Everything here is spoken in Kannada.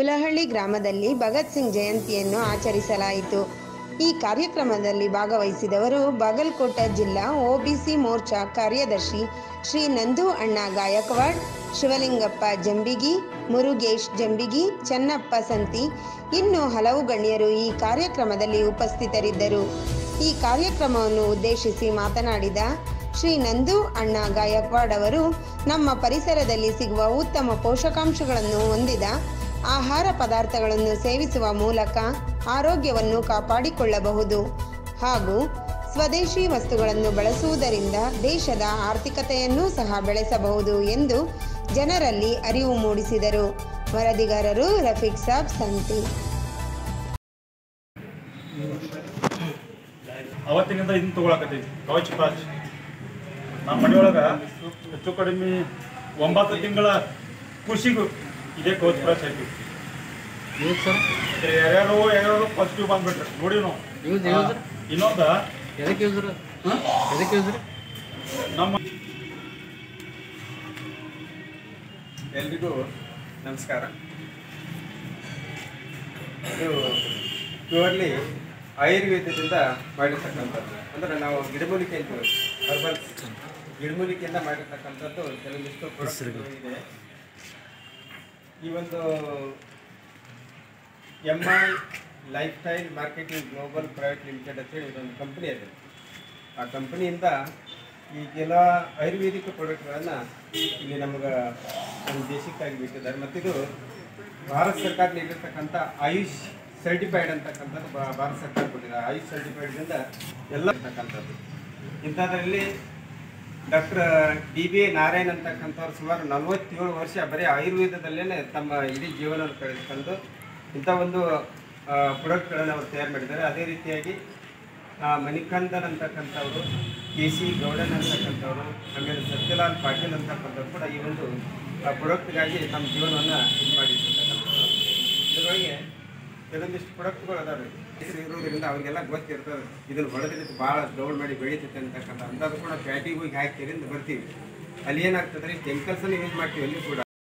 ಹುಲ್ಲಹಳ್ಳಿ ಗ್ರಾಮದಲ್ಲಿ ಭಗತ್ ಸಿಂಗ್ ಜಯಂತಿಯನ್ನು ಆಚರಿಸಲಾಯಿತು. ಈ ಕಾರ್ಯಕ್ರಮದಲ್ಲಿ ಭಾಗವಹಿಸಿದವರು ಬಾಗಲಕೋಟೆ ಜಿಲ್ಲಾ ಒಬಿಸಿ ಮೋರ್ಚಾ ಕಾರ್ಯದರ್ಶಿ ಶ್ರೀ ನಂದು ಅಣ್ಣ ಗಾಯಕ್ವಾಡ್, ಶಿವಲಿಂಗಪ್ಪ ಜಂಬಿಗಿ, ಮುರುಗೇಶ್ ಜಂಬಿಗಿ, ಚೆನ್ನಪ್ಪ ಸಂತಿ, ಇನ್ನು ಹಲವು ಗಣ್ಯರು ಈ ಕಾರ್ಯಕ್ರಮದಲ್ಲಿ ಉಪಸ್ಥಿತರಿದ್ದರು. ಈ ಕಾರ್ಯಕ್ರಮವನ್ನು ಉದ್ದೇಶಿಸಿ ಮಾತನಾಡಿದ ಶ್ರೀ ನಂದು ಅಣ್ಣ ಗಾಯಕ್ವಾಡ್ ಅವರು, ನಮ್ಮ ಪರಿಸರದಲ್ಲಿ ಸಿಗುವ ಉತ್ತಮ ಪೋಷಕಾಂಶಗಳನ್ನು ಹೊಂದಿದ ಆಹಾರ ಪದಾರ್ಥಗಳನ್ನು ಸೇವಿಸುವ ಮೂಲಕ ಆರೋಗ್ಯವನ್ನು ಕಾಪಾಡಿಕೊಳ್ಳಬಹುದು ಹಾಗೂ ಸ್ವದೇಶಿ ವಸ್ತುಗಳನ್ನು ಬಳಸುವುದರಿಂದ ದೇಶದ ಆರ್ಥಿಕತೆಯನ್ನು ಸಹ ಬೆಳೆಸಬಹುದು ಎಂದು ಜನರಲ್ಲಿ ಅರಿವು ಮೂಡಿಸಿದರು. ವರದಿಗಾರರು ರಫೀಕ್ ಸಾಬ್ ಸಂತಿ. ಅವತ್ತಿನಿಂದ ಇದನ್ನು ತಗೊಳಕತ್ತೀವಿ ಕವಚ್ ಪಾಚ್. ನಮ್ಮ ಮನೆಯೊಳಗೆ ಹೆಚ್ಚು ಕಡಿಮೆ 9 ತಿಂಗಳ ಕೃಷಿಗೂ ಇದೇ ಕವಚ್ ಪಾಚ್ ಹಾಕಿವಿ. ಯಾರ್ಯಾರು ಪಾಸಿಟಿವ್ ಬಂದ್ಬಿಟ್ರೆ ನೋಡಿ ನಾವು. ಇನ್ನೊಂದು ನಮ್ಮ ಎಲ್ರಿಗೂ ನಮಸ್ಕಾರ. ಇದು ಪ್ಯೂರ್ಲಿ ಆಯುರ್ವೇದದಿಂದ ಮಾಡಿರ್ತಕ್ಕಂಥದ್ದು, ಅಂದರೆ ನಾವು ಗಿಡಮೂಲಿಕೆ ಅಂತೀವಿ, ಹರ್ಬಲ್ಸ್ ಗಿಡಮೂಲಿಕೆಯಿಂದ ಮಾಡಿರ್ತಕ್ಕಂಥದ್ದು ಕೆಲವೊಂದಿಷ್ಟು ಪ್ರಾಡಕ್ಟ್ಗಳು ಇದೆ. ಈ ಒಂದು MI life style marketing global private limited ಅಂತೇಳಿ ಇದೊಂದು ಕಂಪ್ನಿ ಇದೆ. ಆ ಕಂಪ್ನಿಯಿಂದ ಈ ಕೆಲ ಆಯುರ್ವೇದಿಕ್ ಪ್ರಾಡಕ್ಟ್ಗಳನ್ನು ಇಲ್ಲಿ ನಮಗೆ ನಮ್ಮ ದೇಶಕ್ಕಾಗಿ ಬಿಟ್ಟಿದ್ದಾರೆ. ಮತ್ತಿದು ಭಾರತ ಸರ್ಕಾರ ನೀಡಿರ್ತಕ್ಕಂಥ ಆಯುಷ್ ಸರ್ಟಿಫೈಡ್ ಅಂತಕ್ಕಂಥದ್ದು ಭಾರತ ಸರ್ಕಾರ ಕೊಟ್ಟಿದೆ. ಆಯುಷ್ ಸರ್ಟಿಫೈಡ್ದಿಂದ ಎಲ್ಲ ಇರ್ತಕ್ಕಂಥದ್ದು. ಇಂಥದ್ರಲ್ಲಿ ಡಾಕ್ಟರ್ DBA ನಾರಾಯಣ್ ಅಂತಕ್ಕಂಥವ್ರು ಸುಮಾರು 47 ವರ್ಷ ಬರೀ ಆಯುರ್ವೇದದಲ್ಲೇ ತಮ್ಮ ಇಡೀ ಜೀವನವನ್ನು ಕಳೆದುಕೊಂಡು ಇಂಥ ಒಂದು ಪ್ರಾಡಕ್ಟ್ಗಳನ್ನು ಅವರು ತಯಾರು ಮಾಡಿದ್ದಾರೆ. ಅದೇ ರೀತಿಯಾಗಿ ಮಣಿಕಂದನ್ ಅಂತಕ್ಕಂಥವರು, KC ಗೌಡನ್ ಅಂತಕ್ಕಂಥವರು, ಆಮೇಲೆ ಸತ್ಯಲಾಲ್ ಪಾಟೀಲ್ ಅಂತಕ್ಕಂಥವ್ರು ಕೂಡ ಈ ಒಂದು ಪ್ರಾಡಕ್ಟ್ಗಾಗಿ ತಮ್ಮ ಜೀವನವನ್ನು ಇದು ಮಾಡಿರ್ತಕ್ಕಂಥದ್ದು. ಇದರೊಳಗೆ ಕೆಲವೊಂದಿಷ್ಟು ಪ್ರಾಡಕ್ಟ್ಗಳು ಅದಾವೆ. ಇರೋದ್ರಿಂದ ಅವರಿಗೆಲ್ಲ ಗೊತ್ತಿರ್ತದೆ ಇದನ್ನು ಹೊಡೆದ್ರಿಂದ ಭಾಳ ದೌಡ್ ಮಾಡಿ ಬೆಳೀತೈತೆ ಅಂತಕ್ಕಂಥ ಅಂಥದ್ದು ಕೂಡ ಪ್ಯಾಟಿಗೆ ಹೋಗಿ ಹಾಕಿ ಕೆರಿಂದ ಬರ್ತೀವಿ. ಅಲ್ಲಿ ಏನಾಗ್ತದೆ, ಕೆಮಿಕಲ್ಸನ್ನು ಯೂಸ್ ಮಾಡ್ತೀವಿ ಅಲ್ಲಿ ಕೂಡ.